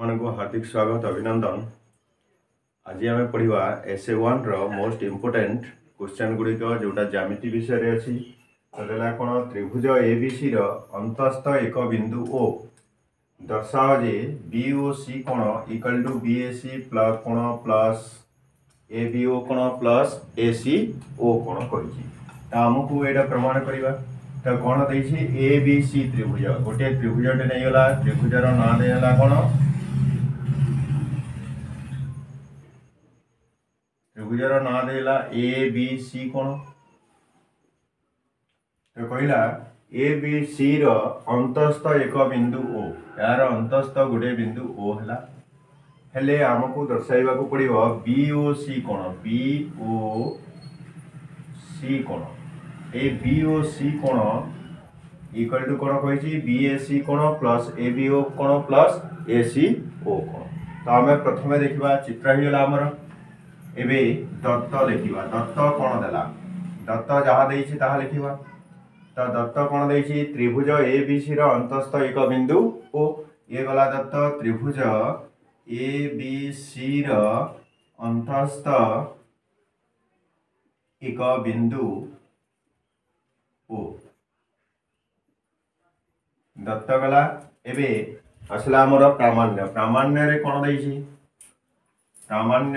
मन को हार्दिक स्वागत अभिनंदन। आज आम पढ़ा एसे वन मोस्ट इम्पोर्टेंट क्वेश्चन गुड़िक जोटा ज्यामिति विषय अच्छी तो कौन त्रिभुज एबीसी अंतस्थ एक बिंदु ओ दर्शाओ जे बी ओ सी कोण equal to B A C plus कोण प्लस ए बी ओ कोण प्लस ए सी ओ कोण करमको यहाँ प्रमाण करवा। तो कौन देखिए ए बी सी त्रिभुज गोटे त्रिभुजटे नहीं गला त्रिभुजर ना देला कौन त्रिभुजर ना देला ए बी सी कोण तो कहला ए बी सी अंतस्थ एक बिंदु ओ यार अंतस्थ गोटे बिंदु ओ है हेले आमको दर्शाइबा को पड़ो बी ओ सी कोण बी ओ सी कोण ए बी ओ सी कोण इक्वल टू कौन कही बी ए सी कोण प्लस ए बी ओ कोण प्लस ए सी ओ कोण। तो आम प्रथम देखा चित्र होगा आमर एबे दत्त लिखा दत्त कौन देला दत्त जहाँ देछि ताहा लिखिबा। तो दत्त कौन देछि त्रिभुज ए बी सी अंतस्थ एक बिंदु ओ ये गला दत्त त्रिभुज ए बी सी अंतस्थ एक बिंदु ओ दत्त गला एबे असला आमर प्रामाण्य प्रामाण्य रे कौन देछि प्रामाण्य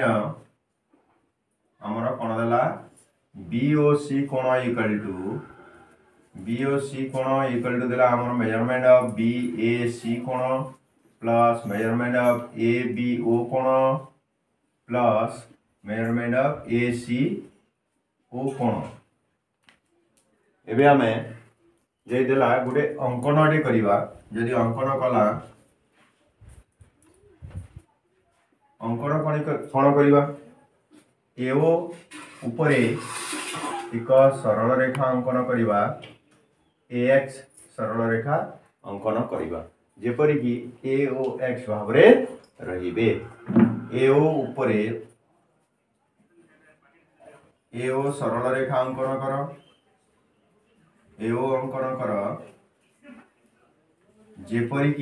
आमर कौन देला बी ओ सी कोण equal to B O C कोण इक्वल टू देला आमर measurement of B A C कोण plus measurement of A B O कोण plus measurement of A C O कोण। एबे आमे जे देला गोटे अंकनटे करिवा जदि अंकन कला अंकन कौन करिवा एओ उपरे एक सरल रेखा अंकन करिवा ए एक्स सरल रेखा अंकन करिवा जेपरिक ए ओ एक्स भाव रहिबे एओ उपरे एओ सरल रेखा अंकन कर एओ अंकन कर जेपरिक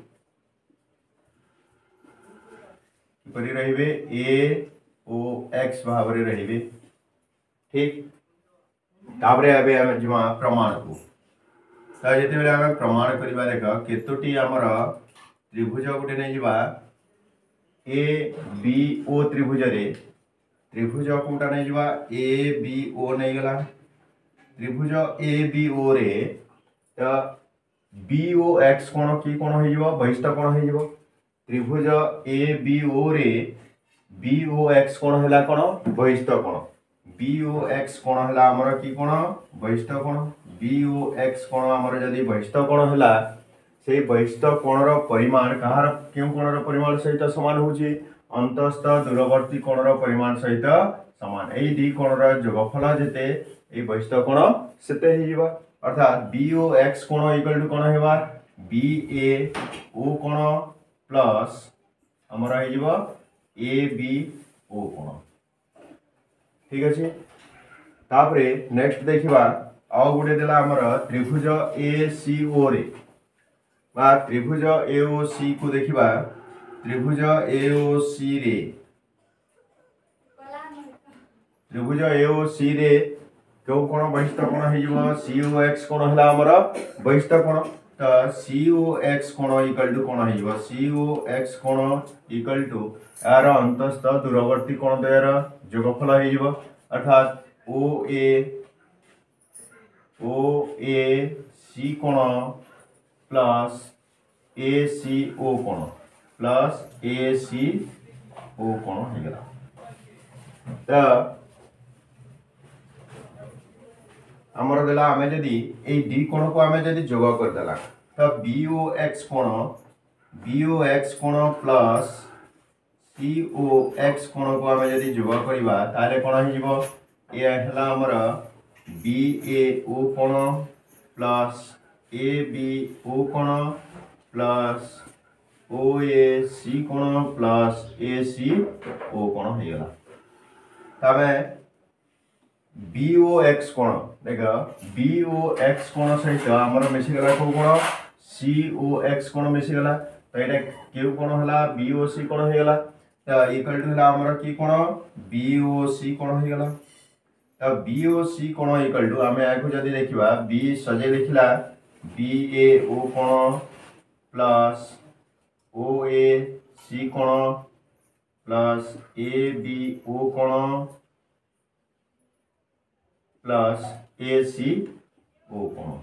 किपरि रहिबे ए ओ एक्स भाव रहिबे ठीक। तापरे आबे हम जिमा प्रमाण को तो जेते बेले हम प्रमाण करबा देख केतोटी हमर त्रिभुज गोटे नै जिबा ए बी ओ त्रिभुज रे त्रिभुज कोटा नै जिबा ए बी ओ नै गला त्रिभुज ए बी ओ रे तो बी ओ एक्स कोण की कोण हो जिवो बहिष्ठ कोण हो जिवो त्रिभुज ए बी ओ रे बी ओ एक्स कोण हैला कोण बहिष्ठ कोण बी ओ एक्स कोण हैला हमर की कोण बहिष्ठ कोण बी ओ एक्स कोण हमर जदी बहिष्ठ कोण हैला से बहिष्ठ कोणर परिमाण कहार केउ कोणर परिमाण सहित समान होची अंतस्थ दूरवर्ती कोणर परिमाण सहित समान एई दी कोणर जोगफल जेते ए बहिष्ठ कोण सेते ही जिवो अर्थात बी ओ एक्स कोण इक्वल टू कोण हेबा बी ए ओ कोण प्लस हमर ही जिवो ए बी ओ कोण ठीक अछि। तापरे नेक्स्ट देखिबा आ गुडे देला हमर त्रिभुज ए सी ओ रे बा त्रिभुज ए ओ सी को देखिबा त्रिभुज ए ओ सी रे त्रिभुज ए ओ सी रे क्यों कोण बहिष्ठ कोण हो सी ओ एक्स कोण है आमर बहिष्ठ कोण तो सी ओ एक्स कोण इक्वल टू कोण हो सी ओ एक्स कोण इक्वल टू यार अंतस्थ दूरवर्ती कोण द्वयर जोगफल हो अर्थात ओ ए सी कोण प्लस ए सी ओ कोण प्लस ए सी ओ कोण हो गला। तो आमर देला आमे जदि ए डी कोण को आमे जदि जोग कर देला तो बी ओ एक्स कोण प्लस सी ओ एक्स कोण को आमे जदि जोग करबा ताले कोण हो जिवो ए हला हमर बी ए ओ कोण प्लस ए बी ओ कोण प्लस ओ ए सी कोण प्लस ए सी ओ कोण हो गला। तबे बी ओ एक्स कोण देख बी ओ एक्स कोण सहित आमर मिशीगला को कोण सी ओ एक्स कोण मिशीगला तो ये क्यू कोण है बीओसी कोण हो गला तो इक्वल टू है हमर की कोण बीओसी कोण हो गला तो बीओसी कोण इक्वल टू आम या जदि देखा बी सजे लिखला बीएओ कोण प्लस ओएसी कोण प्लस एबीओ कोण प्लस एसीओ कोण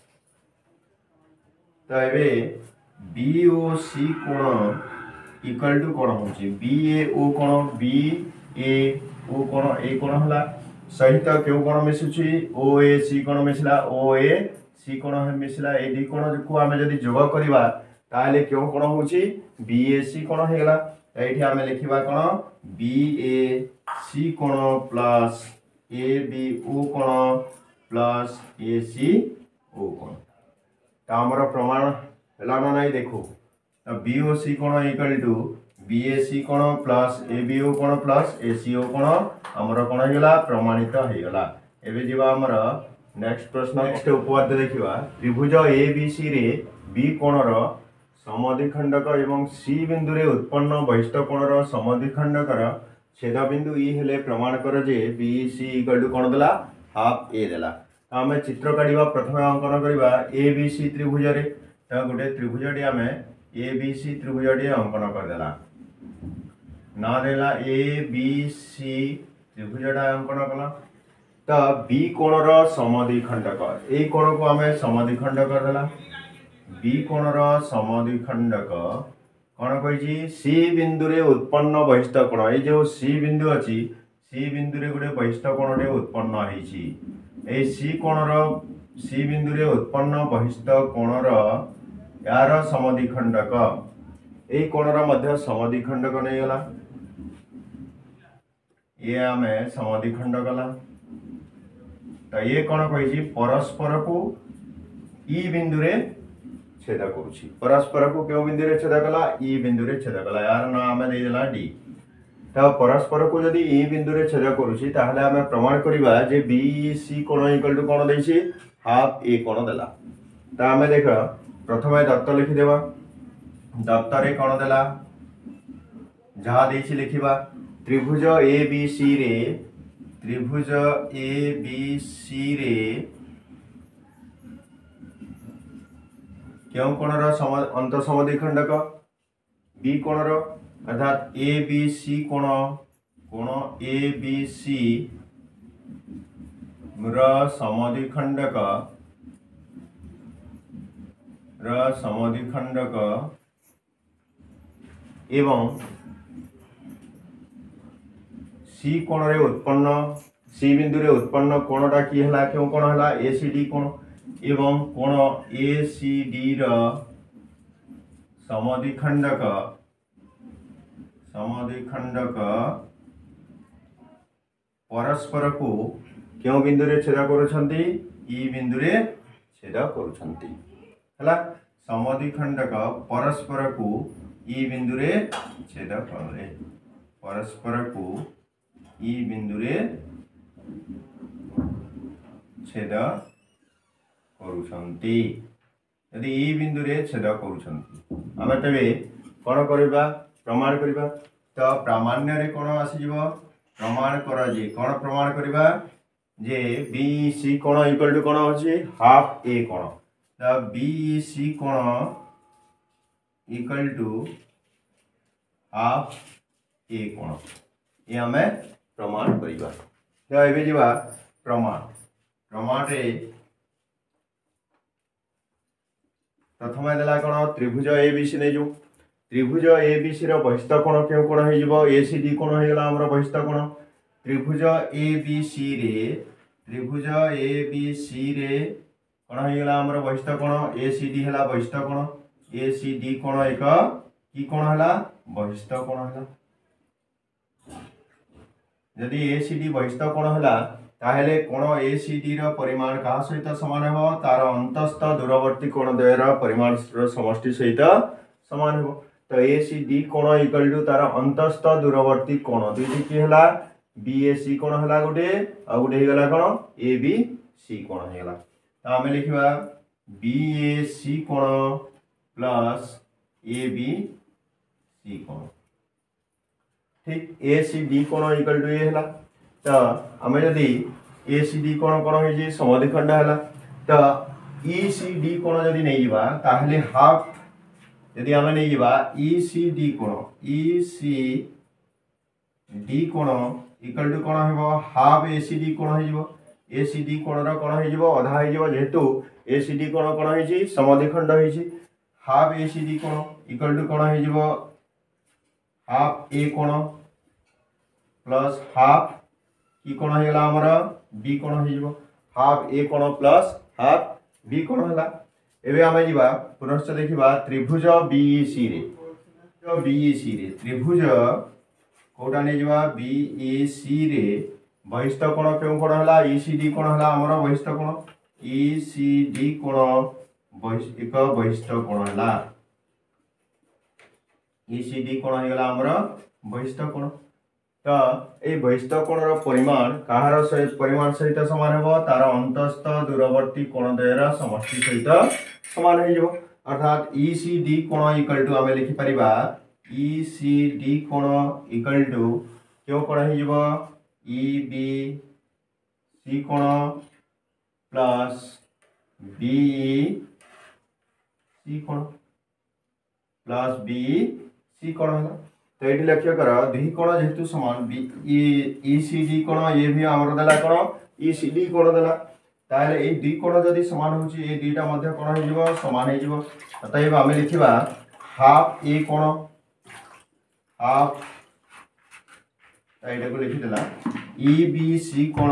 तो ये बीओसी कोण इक्वल टू कोण होची बीएओ कोण बीएओ कोण ए कोण हला सहित केउ कोण मिसुची ओएसी कोण मिसला ओएसी कोण मिसला ए दी कोण को आमे जदी जोग करबा ताले केउ कोण होची बीएसी कोण हेगला एठी आमे लिखिबा कोण बीएसी कोण प्लस एबीओ कोण प्लस एसीओ कोण तो आमर प्रमाण है ना नहीं देखो तो बीओसी कोण इक्वल टू बीएसी कोण प्लस एबीओ कोण प्लस एसीओ कोण आमर कोण होगला प्रमाणित होगला एबे जीवा आमर नेक्स्ट प्रश्न नेक्स्ट उपपाद्य देखिबा त्रिभुज एबीसी रे बी कोणर समद्विखंडक एवं सी बिंदु रे उत्पन्न बहिष्ठ कोणर समद्विखंडकर छेद बिंदु ई हेले प्रमाण कर जे बीसी इक्वल टू कोण देला हाफ ए देला आम चित्र काढ़ा प्रथम अंकन करवा ए बी सी त्रिभुज रे तो गोटे त्रिभुजटी आम ए बी सी त्रिभुजटी अंकन करदेला ना देला ए बी सी त्रिभुजटा अंकन कला तो बी कोणर समद्विखंडक ए कोण को आम समद्विखंड करदेला बी कोणर समद्विखंडक कौन कही सी बिंदु रे उत्पन्न बहिष्ठ कोण ये जो सी बिंदु अच्छी सी बिंदु रे गोटे बहिष्ठ कोणटे उत्पन्न होईची ए सी कोणर सी बिंदु रे उत्पन्न बहिष्ठ कोणर यार समद्विखंडक ए कोणर मध्य समद्विखंडक नहीं गला ये आमे समद्विखंड कला तो ये कौन कही परस्पर को ई बिंदु रे छेद करुछि परस्पर को क्यों बिंदु रे छेद कला ई बिंदु रे छेद कला यार ना आमे दे देला डी तो परस्पर को जदि ई बिंदु रे छेद करुछि ताहले आमे प्रमाण करिबा जे बीसी कोण इक्वल टू कोण दैछि हाफ ए कोण देला तो आमे देख प्रथमे दत्त लिखि देबा दत्त रे कोण देला जहा दैछि लिखिबा त्रिभुज एबीसी रे त्रिभुज एबीसी रे क्यों कोणर अंत समद्विखंडक बी कोणर अर्थात ए बी सी कोण कोण ए बी सी समद्विखंडक एवं सी कोण रे उत्पन्न सी बिंदु रे उत्पन्न कोणटा की हला क्यों कोण हला एसीडी कोण एवं कोण एसीडी र समद्विखंडक परस्पर को क्यों बिंदु रे छेद करुछंती ई बिंदु रे छेद करुछंती हला समद्विखंडक परस्पर को ई बिंदु रे छेद करे परस्पर को ई बिंदु रे छेद करुछंती यदि ई बिंदु रे छेद करुछंती आमे तबे कोन करबा प्रमाण करबा तो प्रामाण्य रे कोन आसी जीवो प्रमाण करा जे कोन प्रमाण करबा जे बीसी कोन इक्वल टू कोन होची हाफ ए कोन तो बीसी कोन इक्वल टू हाफ ए कोन ये हमें प्रमाण करबा तो एबे जीवा प्रमाण रे प्रथम देला कोन त्रिभुज एबीसी ने जो त्रिभुज एबीसी रो बहिष्ठ कोण क्यों कोण हो जिवो एसीडी कोण हो गेला हमर बहिष्ठ कोण त्रिभुज एबीसी रे कोण हो गेला हमर बहिष्ठ कोण एसीडी हला बहिष्ठ कोण एसीडी कोण एक की कोण हला बहिष्ठ कोण हला यदि एसीडी बहिष्ठ कोण हला ताहेले कोण एसीडी रो परिमाण का सहित समान हो तार अंतस्थ दूरवर्ती कोण द्वयर परिमाण रो समष्टि सहित समान हो तो एसीडी कोण इक्वल टू तार अंतस्थ दूरवर्ती कोण दुईटी की हला बीएसी कोण हला गोटे आ गोटे हेगला कोण एबीसी कोण हेगला तो आमे लिखिबा बीएसी कोण प्लस ए बी सी कोण ठीक ए सी डी कोण इक्वल टू ए है तो आम जदि ए सी डी कोण कोण हो समद्विखंड है तो ई सी डी कोण जदि नहीं जावा ताहले हाफ यदि आम नहीं जावा ई सी डी कोण इक्वल टू कोण हो हाफ ए सी डी कोण हो ए सी डी कोण कोण हो अधा हो जेहेतु ए सी डी कोण कोण हो समद्विखंड हो हाफ ए सी डी कोण इक्वल टू कोण हो हाफ ए कोण प्लस हाफ की कोण होगा आमर बी कोण हो हाफ ए कोण प्लस हाफ बी कोण है एवं आम जा पुनश्च देखा त्रिभुज बीईसी रे त्रिभुज कौटा नहीं जा बीईसी रे बहिस्थ कोण क्यों कोण है ईसीडी कोण है आमर बहिस्थ कोण ईसीडी कोण एक बहिस्थ कोण है ईसीडी कोण होगा आमर बहिस्थ कोण तो ये बहिस्थ कोणर परिमाण कहार परिमाण सहित सामान हो तार अंतस्थ दूरवर्ती कोणद्वयर समष्टि सहित सामान हो अर्थात ईसीडी कोण इक्वल टू आम लिखिपर ईसीडी कोण इक्वल टू क्यों कोण हो ईबी सी कोण प्लस बीई सी कोण प्लस बीई सी कोण है तो ये लक्ष्य कर दुई कोण जेहेतु सामान ई सी डी कोण ये भी आमर देला कोण ई सी डी कोण देला ताहले ए दुई कोण जदि समान होची ए दुईटा मध्य कोण हो जिवो समान हो जिवो अतएव आमे लिखिबा हाफ ए कोण हाफ एटा को लिखि देला ई बी सी कोण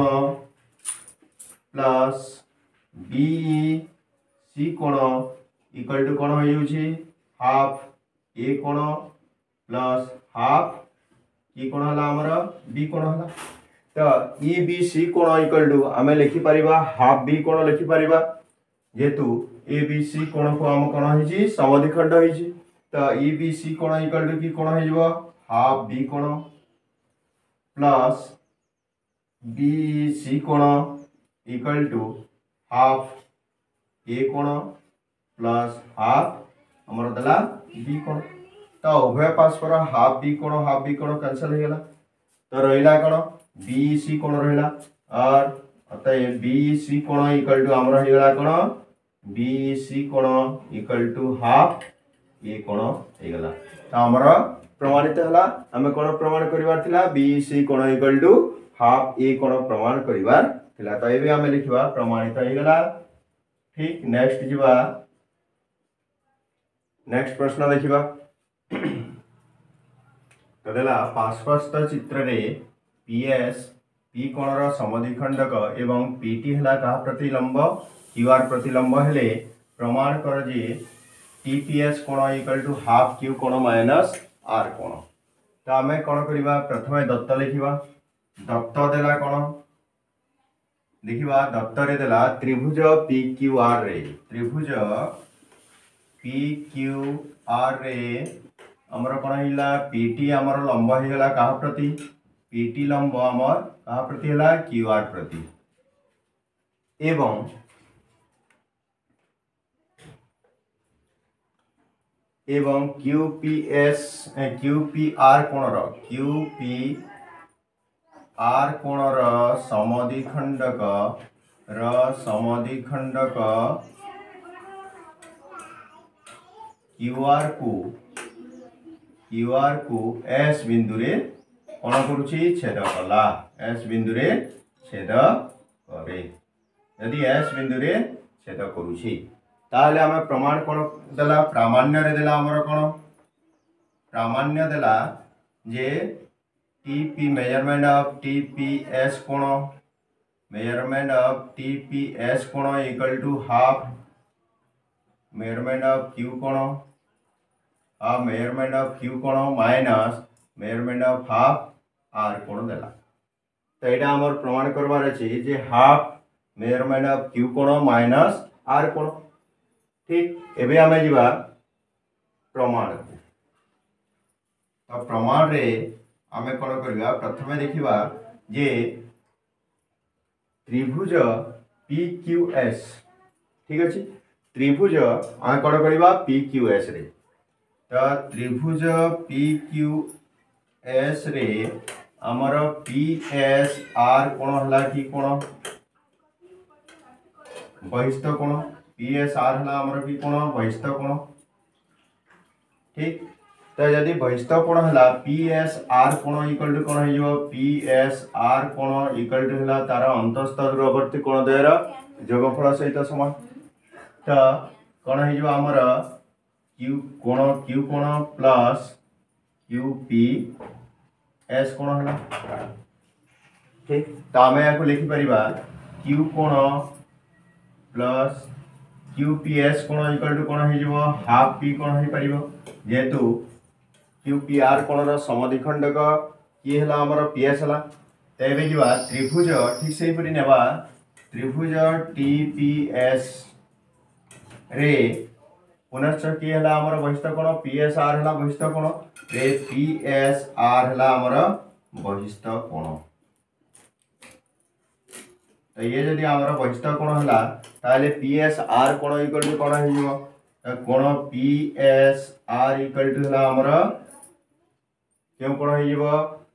प्लस बी ई सी कोण इक्वल टू कोण हो जाउची हाफ ए कोण प्लस हाफ की कोण है आमर बी कोण है तो ई बी सी कोण इक्वल टू आम लिखिपर हाफ बी कोण लिखिपर जेहेतु ए बी सी कोण को आम कोण हो समद्विखंड हो तो ई बी सी कोण इक्वल टू की कोण हो हाफ बी कोण प्लस बी सी कोण इक्वल टू हाफ ए कोण प्लस हाफ आमर देला बी कोण तो उभय परस्पर हाफ बी कोण कैंसल हो गला तो रहा कौन बी सी कोण रहा और अतः बी सी कोण इक्वल टू आमर होगा कौन बी सी कोण इक्वल टू हाफ ए कोण होगा तो आमर प्रमाणित है आम कौन प्रमाण कर बी सी कोण इक्वल टू हाफ ए कोण प्रमाण कर तो ये आम लिखा प्रमाणित होगा ठीक नेक्स्ट जीवा नेक्स्ट प्रश्न देखा तो देला पार्श्वस्थ चित्र रे पीएस पी कोणर समद्विखंडक एवं पीटी है क्या प्रतिलंब क्यूआर प्रतिलंब हेले प्रमाण कर जे टीपीएस कोण इक्वल टू हाफ क्यू कोण माइनस आर कोण तो आम कौन करवा प्रथम दत्त लिखा दत्त देला कौन देखा दत्त रे देला त्रिभुज पी क्यू आर रे त्रिभुज पी क्यू आर रे आमर कौन है पीटी आमर लंब होगा क्या प्रति पीटी लंब आमर क्या प्रति है क्यू आर प्रति एवं क्यूपीआर कोणर समद्विखंडक क्यूआर को एस बिंदु रे कौन करुछि छेद कला एस बिंदु रे छेद करे यदि एस बिंदु रे छेद करुछि ताहले आम प्रमाण कौन देला प्रामाण्य रे देला हमर कौन प्रामाण्य देला जे टीपी मेजरमेंट ऑफ टीपीएस कोण मेजरमेंट ऑफ टीपीएस कोण equal to half measurement of Q कोण हाफ मेजरमेंट ऑफ क्यू कोण minus measurement of half R कोण देला तो यहाँ आमर प्रमाण करवार अच्छे जे हाफ मेजरमेंट ऑफ क्यू कोण माइनस आर कोण ठीक एबे आमे जीवा प्रमाण तो प्रमाण रे आमे कौन करवा प्रथम देखा जे त्रिभुज पी क्यू एस ठीक अच्छे त्रिभुज आमे कौन करवा पी क्यू एस रे तो त्रिभुज PQS रे आमर PSR कोण हला कि कोण बहिस्थ कोण PSR हला आमर कि कोण बहिस्थ कोण ठीक। तो जदि बहिस्थ कोण हला PSR कोण इक्वल टू कोण हो PSR कोण इक्वल टू हला तार अंतस्थ दूरवर्ती कोण द्वयर जोगफल सहित समान। तो कोण हो आमर Q कोण प्लस QPS कोण हला ठीक। तो आम या लिखि परिबा Q कोण प्लस QPS कोण इक्वल टू कोण हो हाफ P कोण हो पारिबो जेहेतु QPR कोण समद्विखंडक किए हला हमर PS हला। तेबे जिबा त्रिभुज ठीक से परि नेबा त्रिभुज TPS रे पुनश्च किए हला हमर बहिस्थ कोण PSR हला बहिस्थ कोण रे PSR हला हमर बहिस्थ कोण। तो ये जदि आमर बहिस्थ कोण हला ताले PSR कोण इक्वल टू कोण हो कोण PSR इक्वल टू हला आमर क्यों कोण हो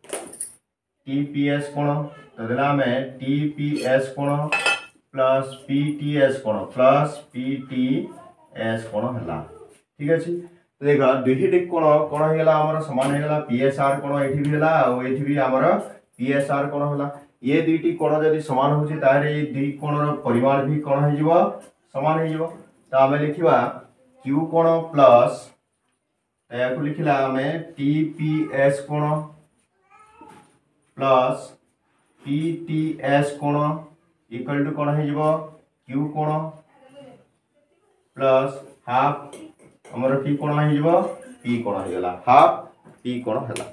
TPS कोण। तो देला हमें TPS कोण प्लस PTS कोण प्लस PTS कोण हला ठीक अछि। तो देखा दुहीटी कोण कोण हो गला आमर समान हो गला PSR कोण एठी भी हला और एठी भी आमर PSR कोण हला। ये दुईटी कोण जदि समान होछि तारे ये दुई कोणर परिमाण भी कोण हो जिवो समान हो जिवो। तो आमे लिखिबा Q कोण प्लस याकु लिखिला हमें TPS कोण प्लस PTS कोण इक्वल टू कोण हो जिवो Q कोण प्लस हाफ हमर P कोण हो जिवो P कोण हो गेला हाफ P कोण हला।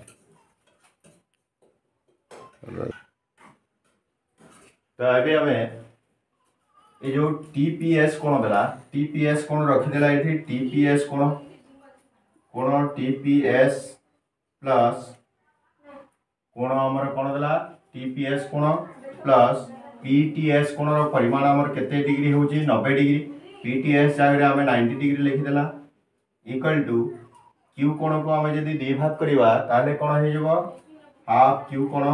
तो अभी हमें ये जो TPS कोण देला TPS कोण रखी देला एठी TPS कोण TPS प्लस कोण हमर कोण देला TPS कोण प्लस PTS कोण रो परिमाण हमर केते डिग्री होची 90 डिग्री PTS जागरे हमें 90 डिग्री लिखि देला इक्वल टू Q कोण को हमें यदि दे भाग करबा ताले कोण हो जबो हाफ Q कोण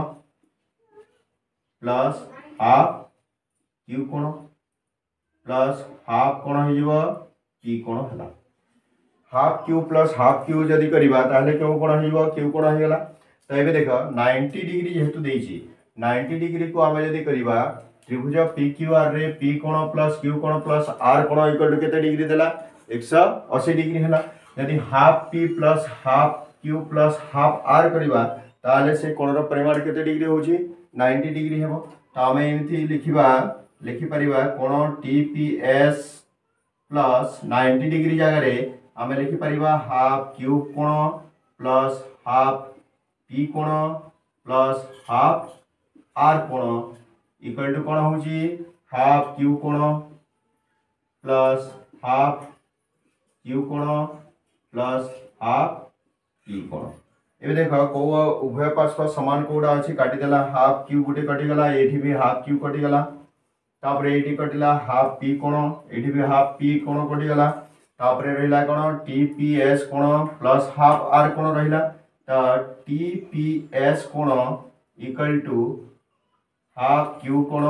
प्लस हाफ Q कोण प्लस हाफ कोण हो जिवो P कोण हला। Half Q plus half Q जदि करबा ताले क्यों कोण हो जिवो Q कोण हो गेला। तो एबे देखो 90 डिग्री जेहेतु देछि 90 डिग्री को आमे जदि करबा त्रिभुज PQR रे P कोण प्लस Q कोण प्लस R कोण इक्वल टू केते डिग्री देला 180 डिग्री हला। यदि half P plus half Q plus half R करबा ताले से कोणर परिमाण केते डिग्री होछि 90 डिग्री हेबो। तो आमे एमथि लिखि परिबा कोण TPS प्लस 90 डिग्री जगह रे आमे लिखि परिबा हाफ Q कोण प्लस हाफ P कोण प्लस हाफ R कोण इक्वल टू कोण होची हाफ Q कोण प्लस हाफ Q कोण प्लस हाफ P कोण। एबे देखो को उभय पार्श्व समान कोडा अछि काटी देला हाफ Q गुटे कटि गला एठी भी हाफ Q कटि गला तापरे एठी कटिला हाफ P कोण एठी भी हाफ P कोण कटि गला तापरे रहिला कोण TPS कोण प्लस हाफ R कोण रहिला। तो TPS कोण इक्वल टू हाफ Q कोण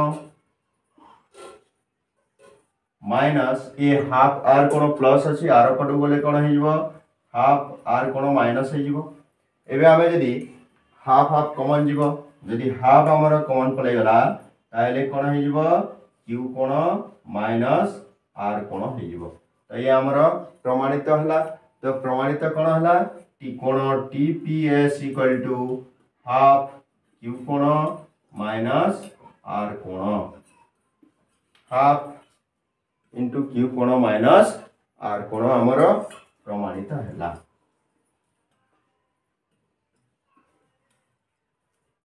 माइनस ए हाफ R कोण प्लस अछि R पटु गले कोण हे जिवो हाफ R कोण माइनस हे जिवो। एबे आमे जदि हाफ हाफ कॉमन जीवो जदि हाफ हमर कॉमन पले गला ताले कोन हे जीवो Q कोण माइनस R कोण हे जीवो। तो ये हमर प्रमाणित हला। तो प्रमाणित कोण हला T कोण TPS equal to half Q कोण माइनस R कोण हाफ इंटू Q कोण माइनस R कोण हमर प्रमाणित हला।